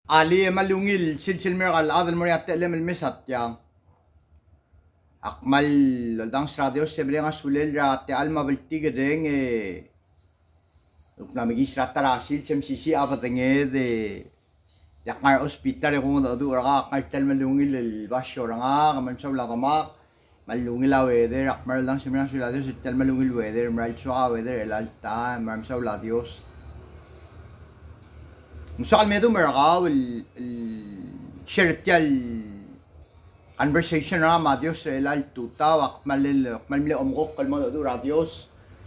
Ali malungil silsil meral adal moriat telem mesat yang akmal dang radio sebrenga sulel ra te alma beltig deng ukna migi srata rasil sem sisi abatenge de yakar hospital ko do ra ka tel malungil el bashoranga kaman sawla kama malungil aweder akmal dang sebrenga sulel tel malungil weder maral chwa weder el alta mam sawla dios مسال ميدو مرغاو الشرطة conversation را مع ديوس إلى توتا وقمل ملي أمغوق الموضوع راديوس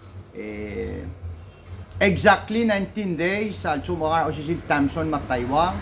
exactly 19 days also mga osisi Tamson mataywa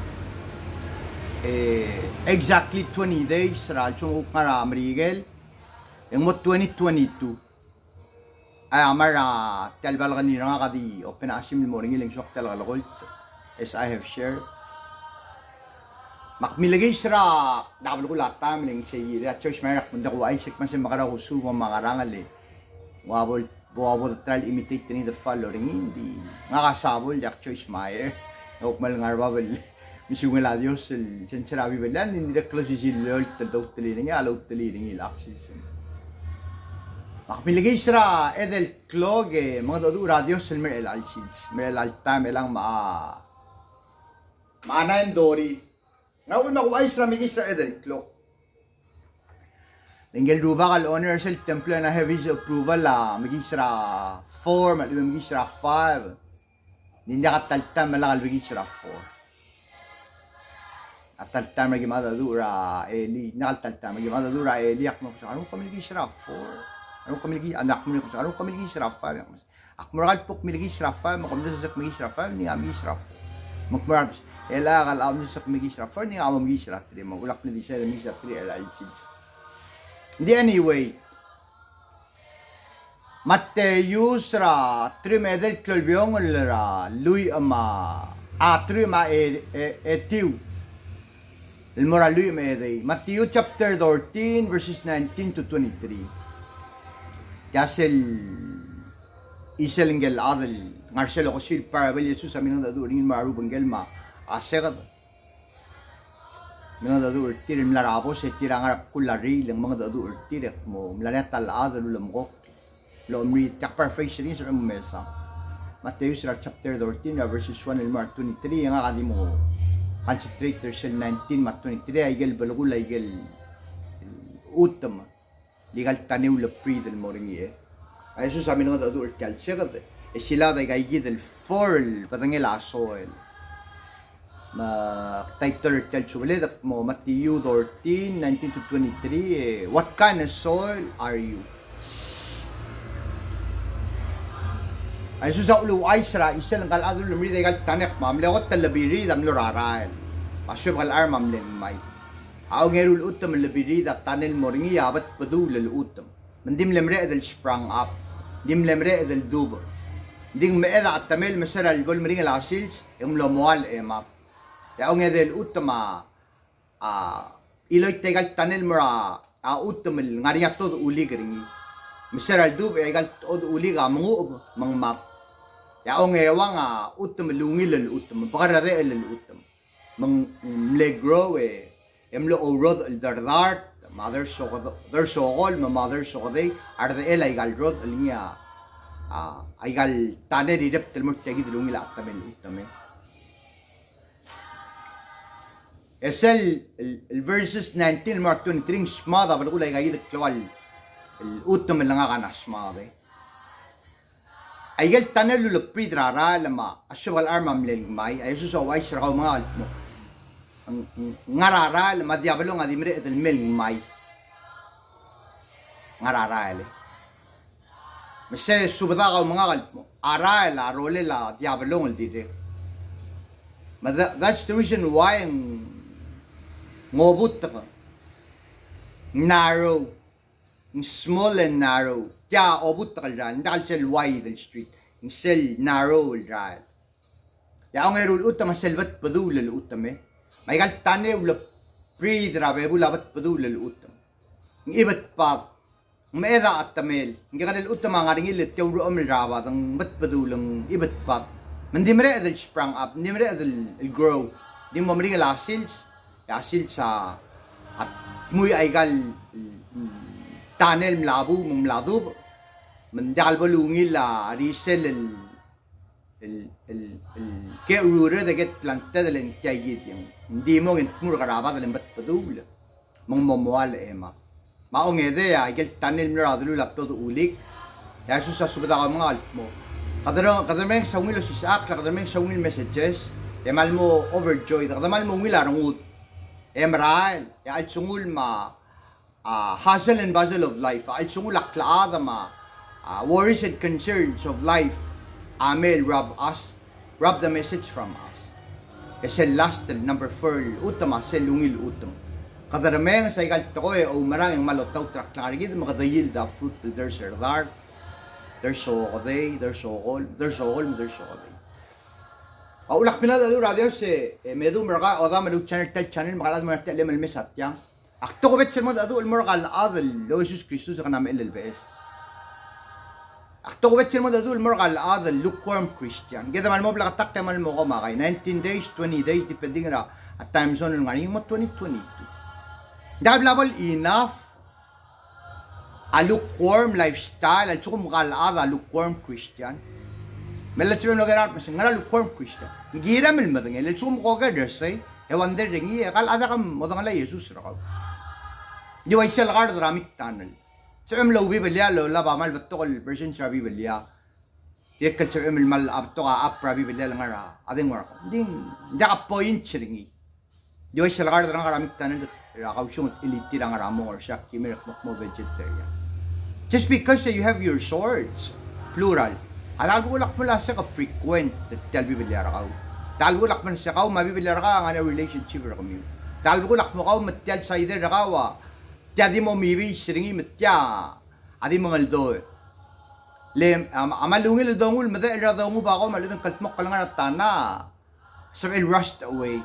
exactly 20 days also mga Amrigel yung mo 2022 ay amara talbal kanina nga kadi open asim morning ilang sok talagalakol as I have shared. Makmilagay sira dapat ko lata miling say at church merak munda ko ay sik man sa makara ko su makarangal eh. Wabol trial imitate ni the following hindi ngakasabol yak church mayer. Okmal ngarbabel misungal adios el sensarabi belan hindi close si lol tadot tili nga alaw tili ng ilaksis. Makmilagay sira edel clog mga dodo radios el mer el alsis mer el altam elang Mana yung Dory. Ngayon makuha Isra may Isra Edel Clock. Tinggal ruba kal honor sa temple na have his approval may Isra 4, may Isra 5. Hindi nakatalta malakal may Isra 4. At talta may gimadadura Eli. Nakatalta may gimadadura Eli. Akmo ko sa anong kami Isra 4? Anong kami anak mo ko sa anong kami Isra 5? Akmo rakal pok may Isra 5. Makamda sa may Isra 5. Hindi kami Isra 4. Magmarabs. Ela kal am sa kumigisra for ni am migisra tri magulak ni sa migisra tri ela isid. Hindi anyway. Mateus ra tri medel klolbyong ra lui ama tri ma etiu. El moral lui medei. Matthew chapter 13 verses 19 to 23. Kasel iselingel adel ngarshelo ko sil parabel Jesus amin na during marubang gelma. Asegat mga dadu urtir mlarabo se tirangarap kulari lang mga dadu urtir mo mlanetal adal ulamgok lo umri tak perfection is mesa Mateus chapter 13 verses 1 and 23 nga kadi mo concentrate verse 19 mat 23 ay gel balugul ay gel utam legal taniw le pri del moringi ay so sa mga dadu urtir segat sila day gay del fall patangel asoel title ulit mo Matthew 13, 19 to 23 what kind of soil are you? Ay susa ulo ay sira isa lang kaladul lumri kal tanek mamle ko talabiri dam luraran pasyo kal ar mamlen may aw ngerul utam labiri da tanel moringi abat padul utam mandim lemre edel sprang up dim lemre edel dubo ding meeda at tamel masara gol mering lasils yung lomual emap Yaong edel utama iloy tegal tanel mura utamel ngariya todo uli gringi miseral dub egal todo uli ga mangu mangmak yaong ewang utamel lungil utam bakarare el utam mang legro emlo orod el dardart mother sokod der sokol mother sokode arde el egal rod linya egal tanel idep telmot tegi lungil atamel utame el verses 19 mark 23 smada bal ulay gayil klwal el utam lang kana smada ay gal tanel lu pridrara lama aswal armam lelmay ay so way sirkaw mga almo ngarara lama diablo nga dimre el melmay ngarara ele mese subada ka mga almo ara la role la diablo ngol dire that's the reason why ngobut ka narrow small and narrow kya obut ka dyan dahil sel wide the street sel narrow dyan ya ang erul utam selvat padul utam may gal tane ula pre drabe bulabat padul utam ibat pa meeda at tamel ngi kanel utam nga ringil tewro amel rawa dang bat padulang ibat pa mandimre edel sprang up nimre edel grow Di mo mring lasils. Asil sa at muy ay gal tunnel mlabu mladu mendal balungil la risel el ke urure de get planta del entayit yang di mo en mur garaba del embat padul mong momoal ema maong ede ya gel tunnel mladu la todo ulik ya susa subada ka mga almo kadameng sawngil sisak kadameng sawngil messages emal mo overjoyed kadamal mo wilarangud Emral, ya al sungul ma hustle and bustle of life, al sungul aklaada ma worries and concerns of life, amel rob the message from us. Kasi last number 4 utama selungil utam. Kadarameng sa igal tokoy o marang malotaw trak clarigid makadayil the fruit there's dark, there's so day, there's so all, there's so day. Ulak pinal alu radio se medu merga oda melu channel magalad merga tele mel mesat yang akto ko betser mod adu el merga al adl lo Jesus Christus kana mel el bes akto ko betser mod adu el merga al adl lukewarm Christian geda mal mobla tak mal mo ko makay 19 days 20 days depending ra at time zone ngani mo 2022 dab level enough a lukewarm lifestyle al chukum gal adl lukewarm Christian Melachiro no gerat mas ngara lukewarm Christian. Gira mel madang el chum ko ga dersay e wonder ringi kal ada kam modang la Jesus rakaw. Di way sel gar dramik tanal. Sem lo bi belia lo la ba mal batto kol version shabi belia. Yek ka sem mal abto ka apra bi belia ngara ading war. Ding da point ringi. Di way sel gar drang dramik tanal rakaw chum eliti rang ramo or shak kimir mo vegetarian. Just because you have your swords plural Alam ko lakman lang siya ka-frequent dahil bibilyara ka. Dahil ko lakman siya ka, mabibilyara ka nga na relationship ra kami. Dahil ko lakman ka, matyal sa either na ka, di mo mibi siringi matya, adi mga aldo. Amalungil aldongul, madal radongu ba ako, malunang kaltmok ka lang na tana. So it rushed away.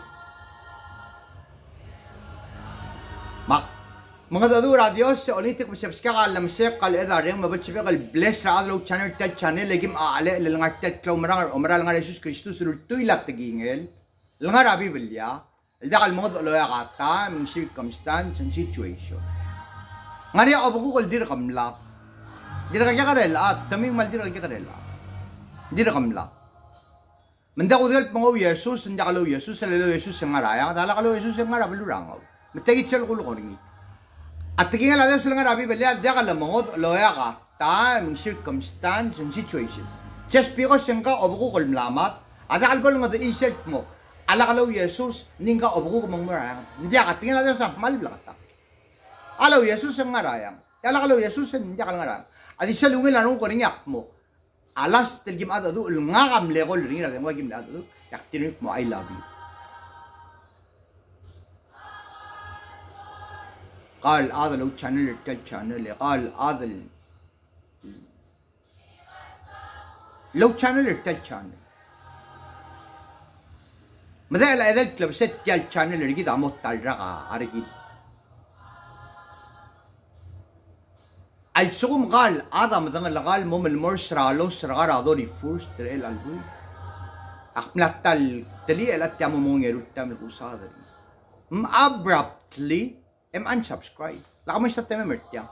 Mga dadu radio sa ulitin ko subscribe alam siya kal edareng mabatsibe kal bless ra adlaw channel legim aale langar tet klaw marang omaral nga Jesus Kristus sultoy latagingel langar abi bilya ilda kal mod loya kata min circumstance and situation ngari abu ko dir kamla dir ka karela at taming mal dir ka karela dir kamla manda ko dil pangaw Jesus nda kalaw Jesus lalo Jesus ngaraya dala kalaw Jesus ngara belurangaw matagi chel ko ringi At tingin lang sila nga rabi bali dia ka lamangod loya ka time circumstance and situation just because yung ka obo ko kulmlamat ada kalbol nga the insult mo ala kalaw Jesus ninga obo ko mangmarang hindi ka tingin lang sa malbla ka alaw Jesus ang ngarayang ala kalaw Jesus hindi ka ngarayang adi sa lungil anong ko rinyak mo alas tilgim ada do nga kam lekol ringi na mo gim ada do yak tinik mo I love you قال هذا لو channel ارتل channel قال هذا لو channel ارتل channel ماذا لا إذا لو ست جال channel رجيد عمود تلرقة رجيد السوم قال هذا مثلا قال مم المرس رالو سرقة رادوري فورس تريل البوي أحمل تلي لا تيامو مون يروح تعمل قصادر abruptly unsubscribe. Laka mo sa tema mertya.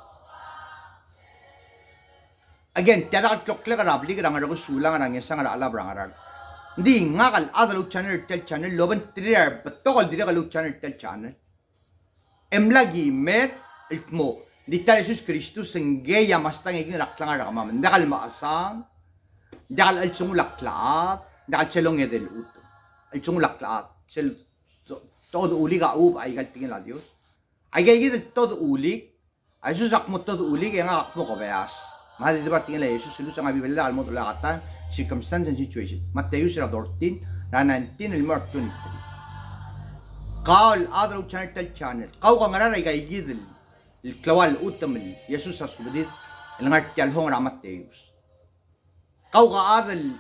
Again, tiada ka rabli ka nga sulang nga nga ala brangaral. Hindi nga kal adalo channel loban triar batokol dira kalu channel. Lagi met mo di ta Jesus Kristus nggeya mastang iging raklang ra kama. Ndakal maasang dakal alsungulaklat, dakal chelong edel ut. Alsungulaklat. Sel todo uli ka ay tingin la Dios. Ay gayit todo ulik, ay susak mo todo ulik, yung nga mo ko bayas. Mahal dito parting nila Jesus, silos ang abibila al mo tulakatan, circumstance and situation. Matthew sila 14, na 19, el Mark 23. Kaul adro channel. Kau ka ngararay gayit il klawal utamil, Jesus sa subadit, il ngartial hong ramat Deus. Kau ka adal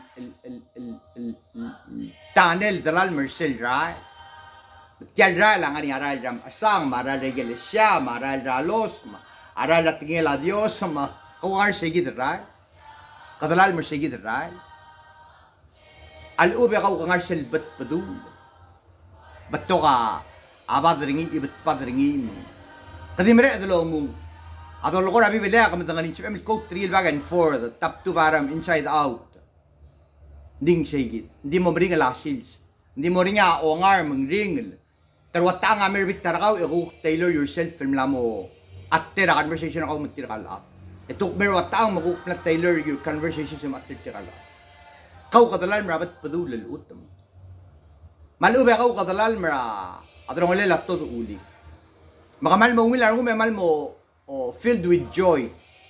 tunnel dalal Marcel Rai. Tiadra lang ang aral ram asang maral iglesia maral ralos aral la tingel a Dios ma kawar sigid rai kadalal mo sigid rai al ube kaw kangar selbet padul Bato ka, abad ringi, ibat pad ringi. Kadimre adalo mo. Adalo ko rabi bela kami tangalin siya. May coat 3 back and forth, top to bottom, inside out. Ding sigit. Hindi mo ring lasils. Hindi mo ring ongar mong ring. Tarwata nga merbit tarakaw, tailor yourself film mo. At tira conversation ako magtirakala. Ito merwata ang maguklat tailor your conversation sa magtirakala. Kau kadalan merabat padulal utam. Malube kau kadalan mera. Adrong lelat to uli. Makamal mo umilar ko mal mo filled with joy.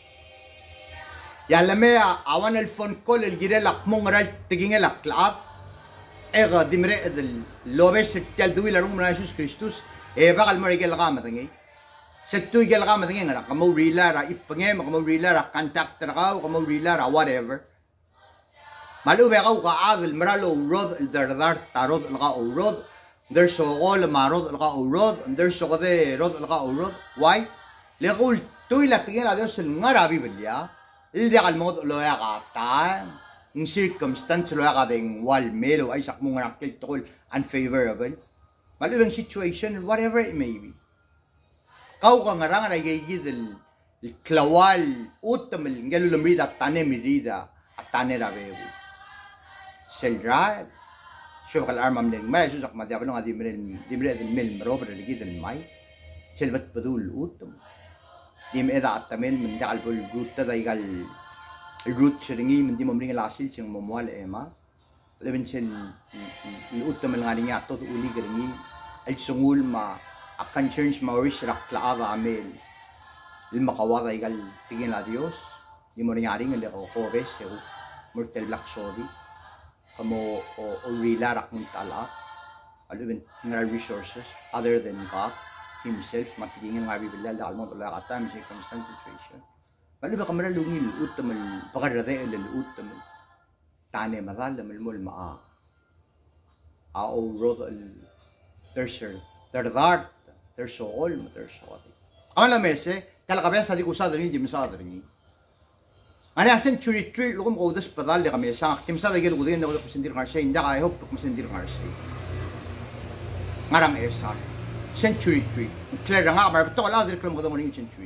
Yalame awan el phone call el girelak mong ral tigingelak laat. Ega dimre del lobes tel duilar mo na Jesus Kristus. Bakal mo rigel ka matangi. Sa tuy gel ka matangi nga kamo rilara ipangem kamo rilara contact na ka kamo rilara whatever. Malube kau ka adel meralo rod el dardar tarod ka rod. There's so all marod ka urod, there's so kade rod ka urod. Why? Lekul tuy latingin la Dios nga rabi belya. Ildi kalmot loya kata. Ng circumstance loya ka ding wal melo ay sak mo nga nakil tukol unfavorable. Malubang situation whatever it may be. Kau ka nga rangan ay gigid el klawal utamil ngelo lumrida tane mirida at tane rabebu. Selrad شوف الأرمام للماء جزء ما ديابلون هذه من الميل مروبر اللي جيد الماء شلبت بدول الأوتم ديم إذا عتمل من دع الجروت تدا يقال الجروت شرني من ديم أمرين العسيل شن مموال إما لبن شن الأوتم الغانية عطوت أولي قرني الشغول ما أكنشنش ما وريش رح تلاقى عمل المقاوضة يقال تجين لاديوس ديم أمرين عارين اللي هو بس هو مرتل بلاك شودي kamo o rilarak ng tala alubin ng resources other than God himself matigingin nga bibilal dahil mo tula ka time circumstance situation maluba ka maralungin utamal pakarade el utamal tane madal malmul maa ao rod el tercer terdart terso all terso ati amala mese kala kabesa di kusada ni di misada ni Ani century tree lukum ko das padal de kami sa timsa da gelu gudin da ko sendir ngarse inda ka I hope ko sendir ngarse ngarang esa century tree clear nga bar to la dir klam ko ni century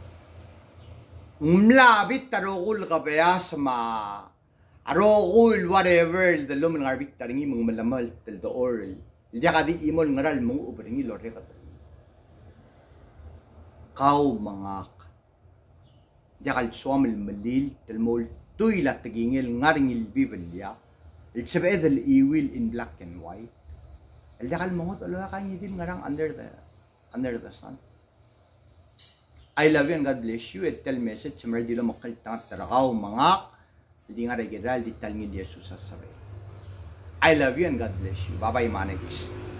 umlabit tarogul ka baya sama arogul whatever the lumen ngarbit taringi mong malamal tel do oral dia ka di imol ngaral mong ubringi lore ka kau mga Jakal suamil malil telmol tuila tagingil ngaringil bibilya el sabed el iwil in black and white el jakal mongot alo kanya din ngarang under the sun I love you and God bless you et tel message mer dilo makal tarakaw mga di nga regiral di talngil Jesus sa sabi I love you and God bless you bye bye manex